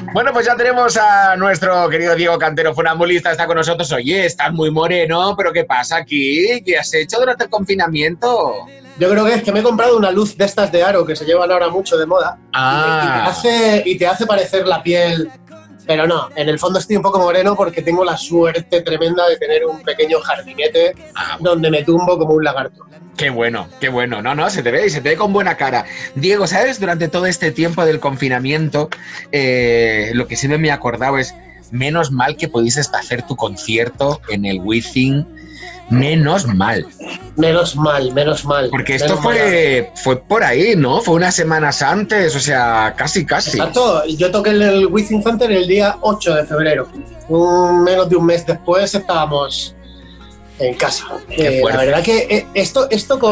Bueno, pues ya tenemos a nuestro querido Diego Cantero, funambulista, está con nosotros. Oye, estás muy moreno, pero ¿qué pasa aquí? ¿Qué has hecho durante el confinamiento? Yo creo que es que me he comprado una luz de estas de aro que se llevan ahora mucho de moda y te hace parecer la piel, pero no, en el fondo estoy un poco moreno porque tengo la suerte tremenda de tener un pequeño jardinete donde me tumbo como un lagarto. Qué bueno, qué bueno. No, se te ve y se te ve con buena cara. Diego, ¿sabes? Durante todo este tiempo del confinamiento, lo que siempre me he acordado es, menos mal que pudiste hacer tu concierto en el Wizzing. Menos mal. Menos mal. Porque esto fue por ahí, ¿no? Fue unas semanas antes, o sea, casi. Exacto. Yo toqué en el Wizzing Center el día 8 de febrero. Menos de un mes después estábamos en casa. La verdad que esto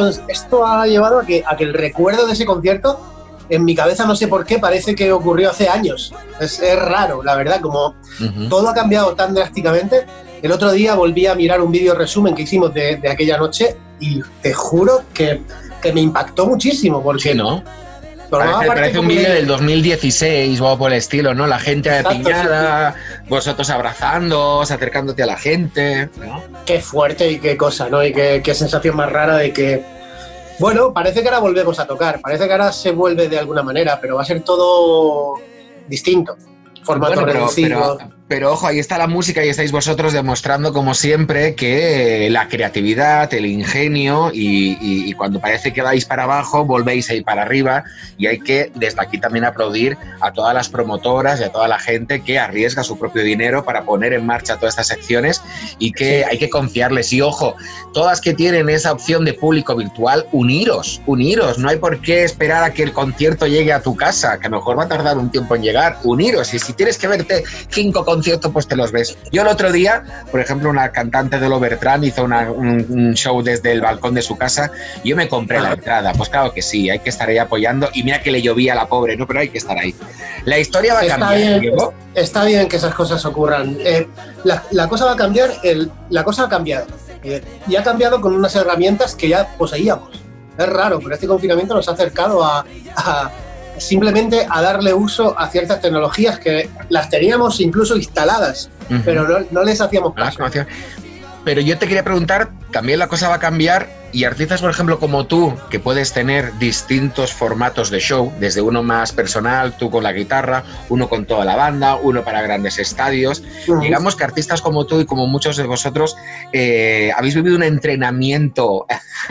ha llevado a que el recuerdo de ese concierto, en mi cabeza, no sé por qué, parece que ocurrió hace años. Es raro, la verdad, como todo ha cambiado tan drásticamente. El otro día volví a mirar un vídeo resumen que hicimos de aquella noche y te juro que me impactó muchísimo. Porque sí, ¿no? Parece un vídeo del 2016 o algo por el estilo, ¿no? La gente apiñada, sí. Vosotros abrazándoos, acercándote a la gente, ¿no? Qué fuerte y qué cosa, ¿no? Y qué sensación más rara de que... Bueno, parece que ahora volvemos a tocar, parece que ahora se vuelve de alguna manera, pero va a ser todo distinto. Formato reducido. Pero ojo, ahí está la música y estáis vosotros demostrando, como siempre, que la creatividad, el ingenio y cuando parece que vais para abajo, volvéis a ir para arriba, y hay que, desde aquí, también aplaudir a todas las promotoras y a toda la gente que arriesga su propio dinero para poner en marcha todas estas secciones y que hay que confiarles. Y ojo, todas que tienen esa opción de público virtual, uniros, no hay por qué esperar a que el concierto llegue a tu casa, que a lo mejor va a tardar un tiempo en llegar. Uniros, y si tienes que verte 5 conciertos, pues te los ves. Yo el otro día, por ejemplo, una cantante de Lovertran hizo un show desde el balcón de su casa, y yo me compré la entrada. Pues claro que sí, hay que estar ahí apoyando, y mira que le llovía a la pobre, ¿no? Pero hay que estar ahí. La historia va a cambiar, Diego. Está bien que esas cosas ocurran. La cosa va a cambiar, la cosa ha cambiado. Y ha cambiado con unas herramientas que ya poseíamos. Es raro, pero este confinamiento nos ha acercado simplemente a darle uso a ciertas tecnologías que las teníamos incluso instaladas, pero no les hacíamos caso. Pero yo te quería preguntar, también la cosa va a cambiar, y artistas, por ejemplo, como tú, que puedes tener distintos formatos de show, desde uno más personal, tú con la guitarra, uno con toda la banda, uno para grandes estadios. Digamos que artistas como tú y como muchos de vosotros habéis vivido un entrenamiento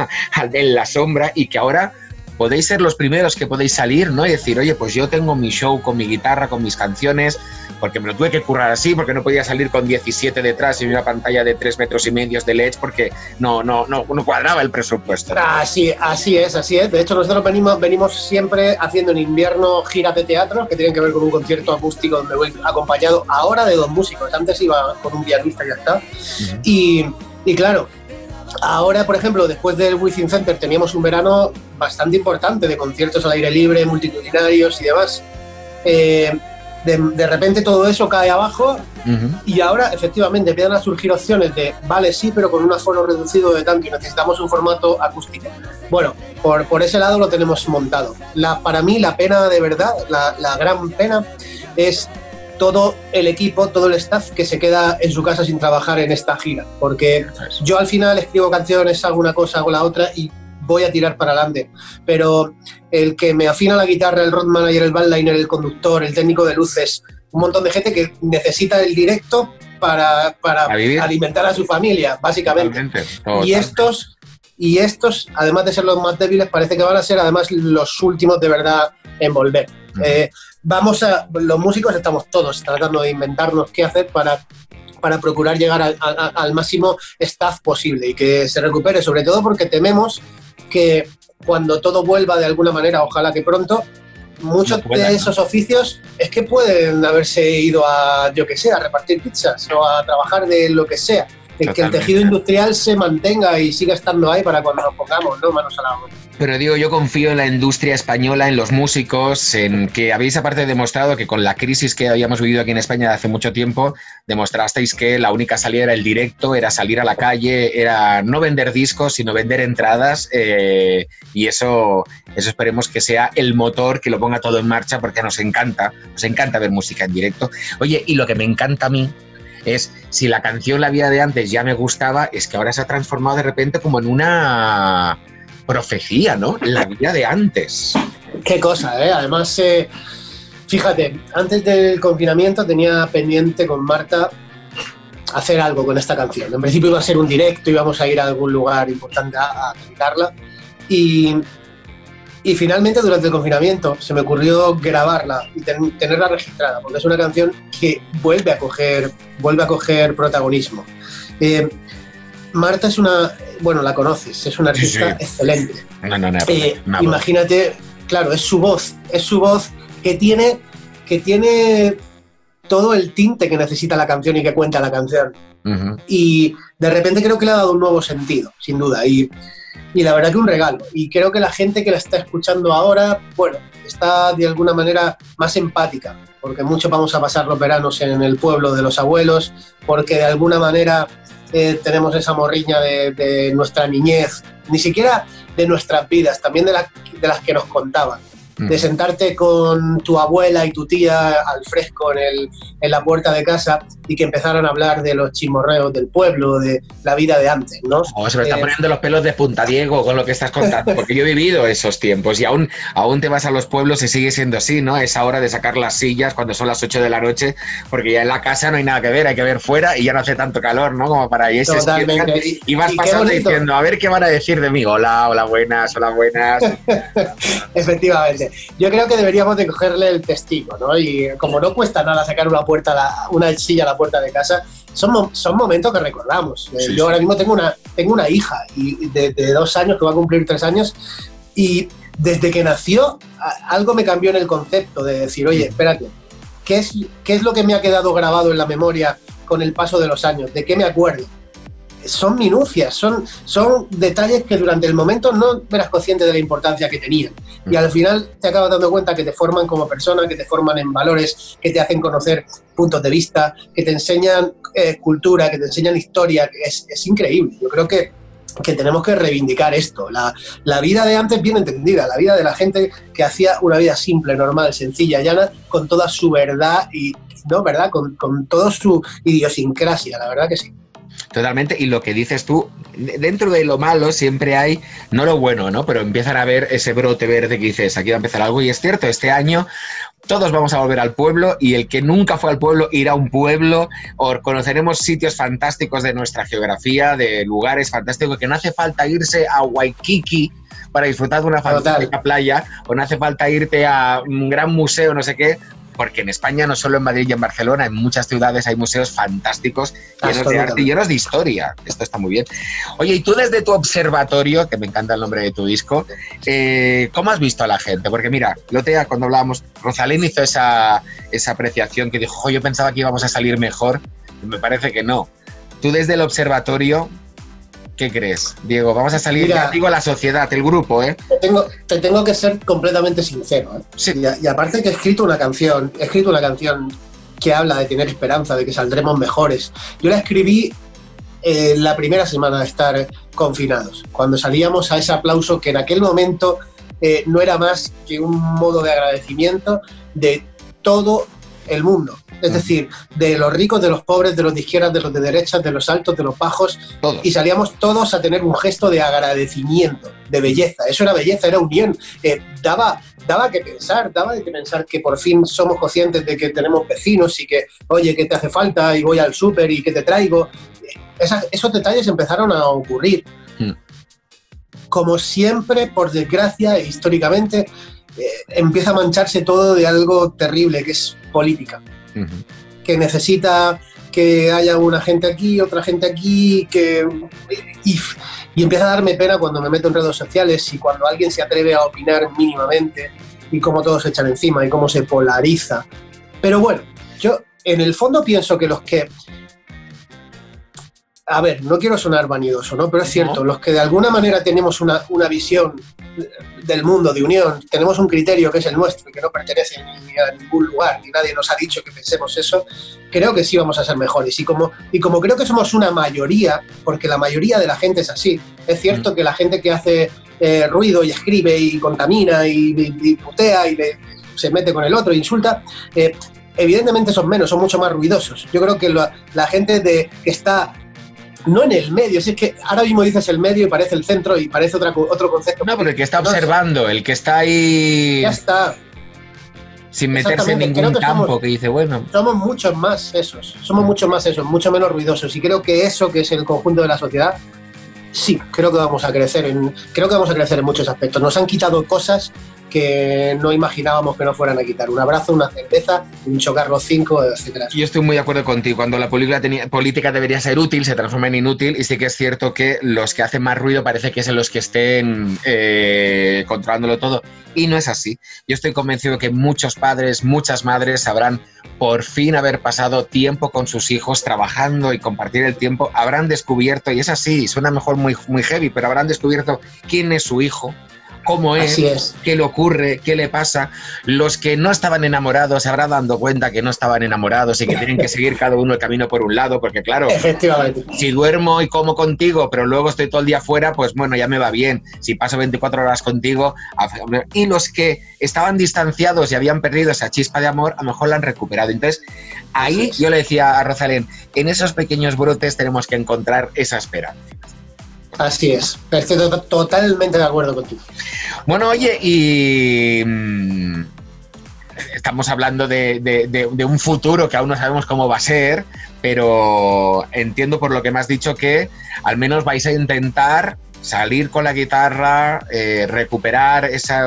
en la sombra, y que ahora podéis ser los primeros que podéis salir, ¿no? Y decir, oye, pues yo tengo mi show con mi guitarra, con mis canciones, porque me lo tuve que currar así, porque no podía salir con 17 detrás y una pantalla de 3,5 metros de LED, porque no cuadraba el presupuesto. Así es. De hecho, nosotros venimos siempre haciendo en invierno giras de teatro que tienen que ver con un concierto acústico donde voy acompañado ahora de 2 músicos. Antes iba con un pianista y ya está. Y claro, ahora, por ejemplo, después del Wizzing Center teníamos un verano bastante importante de conciertos al aire libre, multitudinarios y demás. De repente todo eso cae abajo y ahora efectivamente empiezan a surgir opciones de, vale, sí, pero con un aforo reducido de tanto y necesitamos un formato acústico. Bueno, por ese lado lo tenemos montado. Para mí la pena de verdad, la gran pena es todo el equipo, todo el staff que se queda en su casa sin trabajar en esta gira, porque yo al final escribo canciones, hago una cosa, hago la otra y voy a tirar para adelante, pero el que me afina la guitarra, el road manager, el bandliner, el conductor, el técnico de luces, un montón de gente que necesita el directo para alimentar a su familia, básicamente. Totalmente. Y estos, además de ser los más débiles, parece que van a ser además los últimos de verdad en volver. Los músicos estamos todos tratando de inventarnos qué hacer para procurar llegar al máximo staff posible y que se recupere, sobre todo porque tememos que cuando todo vuelva de alguna manera, ojalá que pronto, muchos de esos oficios es que pueden haberse ido a, yo que sé, a repartir pizzas o a trabajar de lo que sea. Que el tejido industrial se mantenga y siga estando ahí para cuando nos pongamos, ¿no? Manos a la obra. Pero digo, yo confío en la industria española, en los músicos, en que habéis aparte demostrado que con la crisis que habíamos vivido aquí en España de hace mucho tiempo, demostrasteis que la única salida era el directo, era salir a la calle, era no vender discos, sino vender entradas, y eso esperemos que sea el motor que lo ponga todo en marcha, porque nos encanta ver música en directo. Oye, y lo que me encanta a mí es, si la canción La vida de antes ya me gustaba, es que ahora se ha transformado de repente como en una profecía, ¿no? La vida de antes. Qué cosa, ¿eh? Además, fíjate, antes del confinamiento tenía pendiente con Marta hacer algo con esta canción. En principio iba a ser un directo, íbamos a ir a algún lugar importante a cantarla, y finalmente durante el confinamiento se me ocurrió grabarla y tenerla registrada, porque es una canción que vuelve a coger protagonismo. Marta es una... Bueno, la conoces, es una artista excelente. No. Imagínate, claro, es su voz que tiene todo el tinte que necesita la canción y que cuenta la canción. Uh-huh. Y de repente creo que le ha dado un nuevo sentido, sin duda. Y la verdad que un regalo. Y creo que la gente que la está escuchando ahora, bueno, está de alguna manera más empática, porque muchos vamos a pasar los veranos en el pueblo de los abuelos, porque de alguna manera tenemos esa morriña de nuestra niñez, ni siquiera de nuestras vidas, también de las que nos contaban. De sentarte con tu abuela y tu tía al fresco en la puerta de casa y que empezaran a hablar de los chismorreos del pueblo, de la vida de antes, ¿no? Se me están poniendo los pelos de punta, Diego, con lo que estás contando, porque yo he vivido esos tiempos y aún te vas a los pueblos y sigue siendo así, ¿no? Esa hora de sacar las sillas cuando son las 8 de la noche, porque ya en la casa no hay nada que ver, hay que ver fuera y ya no hace tanto calor, ¿no? Como para irse. Totalmente. Y vas pasando diciendo, a ver qué van a decir de mí. Hola, buenas. Efectivamente. Yo creo que deberíamos de cogerle el testigo, ¿no? Y como no cuesta nada sacar una silla a la puerta de casa, son momentos que recordamos. Sí, yo ahora mismo tengo una hija de 2 años, que va a cumplir 3 años, y desde que nació algo me cambió en el concepto de decir, oye, espérate, ¿qué es lo que me ha quedado grabado en la memoria con el paso de los años? ¿De qué me acuerdo? Son minucias, son detalles que durante el momento no eras consciente de la importancia que tenían. Y al final te acabas dando cuenta que te forman como persona, que te forman en valores, que te hacen conocer puntos de vista, que te enseñan cultura, que te enseñan historia. Es increíble. Yo creo que tenemos que reivindicar esto. La vida de antes bien entendida, la vida de la gente que hacía una vida simple, normal, sencilla, llana, con toda su verdad y, ¿no? ¿Verdad? Con toda su idiosincrasia, la verdad que sí. Totalmente, y lo que dices tú, dentro de lo malo siempre hay, no lo bueno, ¿no? Pero empiezan a ver ese brote verde que dices, aquí va a empezar algo, y es cierto, este año todos vamos a volver al pueblo y el que nunca fue al pueblo irá a un pueblo, o conoceremos sitios fantásticos de nuestra geografía, de lugares fantásticos, que no hace falta irse a Waikiki para disfrutar de una fantástica playa, o no hace falta irte a un gran museo, no sé qué, porque en España, no solo en Madrid y en Barcelona, en muchas ciudades hay museos fantásticos, llenos de arte y llenos de historia. Esto está muy bien. Oye, y tú desde tu observatorio, que me encanta el nombre de tu disco, ¿cómo has visto a la gente? Porque mira, Lotea, cuando hablábamos, Rosalén hizo esa apreciación que dijo, yo pensaba que íbamos a salir mejor, y me parece que no. Tú desde el observatorio, ¿qué crees, Diego? Vamos a salir, mira, digo, a la sociedad, el grupo, ¿eh? Te tengo que ser completamente sincero, ¿eh? Sí. Y aparte que he escrito una canción que habla de tener esperanza, de que saldremos mejores. Yo la escribí la primera semana de estar confinados, cuando salíamos a ese aplauso que en aquel momento no era más que un modo de agradecimiento de todo el mundo. Es decir, de los ricos, de los pobres, de los de izquierdas, de los de derechas, de los altos, de los bajos, todos. Y salíamos todos a tener un gesto de agradecimiento, de belleza. Eso era belleza, era unión. Daba que pensar que por fin somos conscientes de que tenemos vecinos y que, oye, ¿qué te hace falta? Y voy al súper y ¿qué te traigo? Esos detalles empezaron a ocurrir. Como siempre, por desgracia, históricamente, empieza a mancharse todo de algo terrible, que es política. Que necesita que haya una gente aquí, otra gente aquí, y empieza a darme pena cuando me meto en redes sociales y cuando alguien se atreve a opinar mínimamente y cómo todos se echan encima y cómo se polariza. Pero bueno, yo en el fondo pienso que los que a ver, no quiero sonar vanidoso, ¿no? Pero es cierto, los que de alguna manera tenemos una visión del mundo de unión, tenemos un criterio que es el nuestro y que no pertenece ni a ningún lugar, ni nadie nos ha dicho que pensemos eso, creo que sí vamos a ser mejores. Y como creo que somos una mayoría, porque la mayoría de la gente es así, es cierto que la gente que hace ruido y escribe y contamina y putea y se mete con el otro e insulta, evidentemente son menos, son mucho más ruidosos. Yo creo que la gente que está no en el medio, si es que ahora mismo dices el medio y parece el centro y parece otro concepto. No, porque el que está observando, el que está ahí... Ya está. Sin meterse en ningún campo, que dice, bueno... Somos muchos más esos, mucho menos ruidosos. Y creo que eso, que es el conjunto de la sociedad, sí, creo que vamos a crecer en muchos aspectos. Nos han quitado cosas que no imaginábamos que nos fueran a quitar. Un abrazo, una cerveza, un chocar los 5, etcétera. Yo estoy muy de acuerdo contigo. Cuando la política debería ser útil, se transforma en inútil, y sí que es cierto que los que hacen más ruido parece que son los que estén controlándolo todo. Y no es así. Yo estoy convencido que muchos padres, muchas madres sabrán por fin haber pasado tiempo con sus hijos trabajando y compartir el tiempo. Habrán descubierto, y es así, suena mejor muy heavy, pero habrán descubierto quién es su hijo, cómo es, qué le ocurre, qué le pasa. Los que no estaban enamorados se habrán dado cuenta que no estaban enamorados y que tienen que seguir cada uno el camino por un lado, porque claro, efectivamente, si duermo y como contigo, pero luego estoy todo el día fuera, pues bueno, ya me va bien. Si paso 24 horas contigo... Y los que estaban distanciados y habían perdido esa chispa de amor, a lo mejor la han recuperado. Entonces, ahí yo le decía a Rosalén, en esos pequeños brotes tenemos que encontrar esa esperanza. Así es, estoy totalmente de acuerdo contigo. Bueno, oye, y estamos hablando de un futuro que aún no sabemos cómo va a ser, pero entiendo por lo que me has dicho que al menos vais a intentar salir con la guitarra, recuperar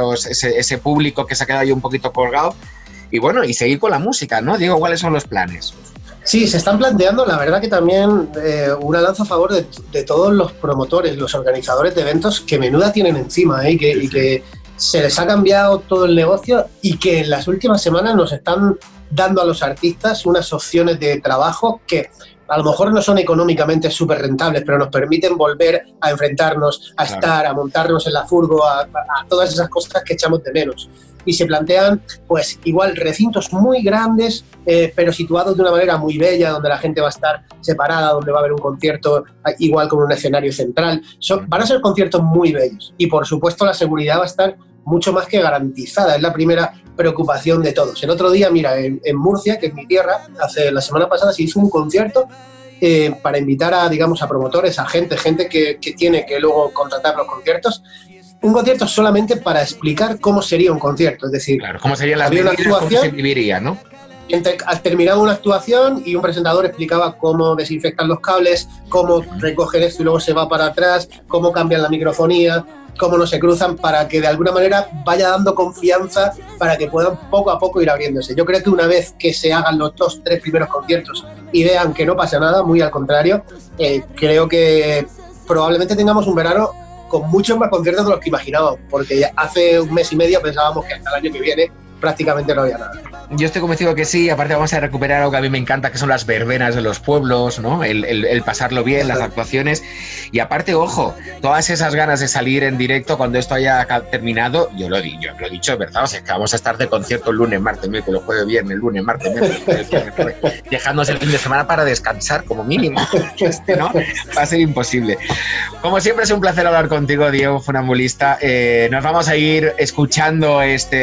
ese público que se ha quedado ahí un poquito colgado y bueno, y seguir con la música, ¿no? Diego, ¿cuáles son los planes? Sí, se están planteando, la verdad que también una lanza a favor de todos los promotores, los organizadores de eventos que menuda tienen encima, y que se les ha cambiado todo el negocio y que en las últimas semanas nos están dando a los artistas unas opciones de trabajo que a lo mejor no son económicamente súper rentables, pero nos permiten volver a enfrentarnos, a estar, a montarnos en la furgo, a todas esas cosas que echamos de menos. Y se plantean, pues, igual recintos muy grandes, pero situados de una manera muy bella, donde la gente va a estar separada, donde va a haber un concierto igual con un escenario central. Van a ser conciertos muy bellos. Y, por supuesto, la seguridad va a estar mucho más que garantizada. Es la primera preocupación de todos. El otro día, mira, en Murcia, que es mi tierra, la semana pasada se hizo un concierto para invitar a, digamos, a promotores, a gente que tiene que luego contratar los conciertos. Un concierto solamente para explicar cómo sería un concierto, es decir, claro, cómo serían las medidas, cómo se viviría, ¿no? Terminaba una actuación y un presentador explicaba cómo desinfectan los cables, cómo recogen esto y luego se va para atrás, cómo cambian la microfonía, cómo no se cruzan, para que de alguna manera vaya dando confianza para que puedan poco a poco ir abriéndose. Yo creo que una vez que se hagan los 2-3 primeros conciertos y vean que no pasa nada, muy al contrario, creo que probablemente tengamos un verano con muchos más conciertos de los que imaginábamos, porque hace un mes y medio pensábamos que hasta el año que viene prácticamente no había nada. Yo estoy convencido que sí, aparte vamos a recuperar algo que a mí me encanta, que son las verbenas de los pueblos, ¿no? El pasarlo bien, las actuaciones, y aparte, ojo, todas esas ganas de salir en directo cuando esto haya terminado, yo lo he dicho, es verdad, o sea, que vamos a estar de concierto el lunes, martes, miércoles, jueves, viernes, lunes, martes, miércoles, dejándose el fin de semana para descansar, como mínimo, ¿no? Va a ser imposible. Como siempre, es un placer hablar contigo, Diego Funambulista. Nos vamos a ir escuchando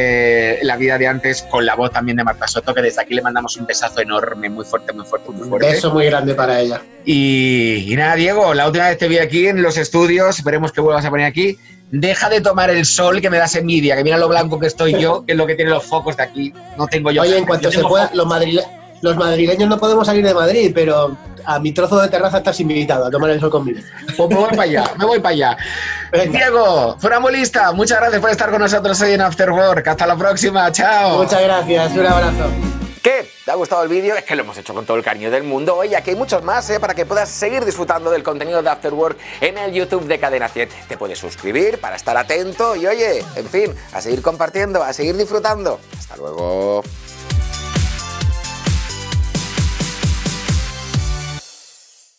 La vida de antes con la voz también de Marta Soto, que desde aquí le mandamos un besazo enorme, muy fuerte, muy fuerte, muy fuerte. Un beso muy grande para ella. Y nada, Diego, la última vez te vi aquí en los estudios, esperemos que vuelvas a poner aquí. Deja de tomar el sol, que me das envidia, que mira lo blanco que estoy yo, que es lo que tiene los focos de aquí. No tengo yo. Oye, en cuanto se pueda, los madrileños no podemos salir de Madrid, pero a mi trozo de terraza estás invitado a tomar el sol conmigo. Pues me voy para allá. Venga. Diego, Funambulista, muchas gracias por estar con nosotros hoy en After Work. Hasta la próxima, chao. Muchas gracias, un abrazo. ¿Qué? ¿Te ha gustado el vídeo? Es que lo hemos hecho con todo el cariño del mundo. Oye, aquí hay muchos más, para que puedas seguir disfrutando del contenido de After Work en el YouTube de Cadena 100. Te puedes suscribir para estar atento y, oye, en fin, a seguir compartiendo, a seguir disfrutando. Hasta luego.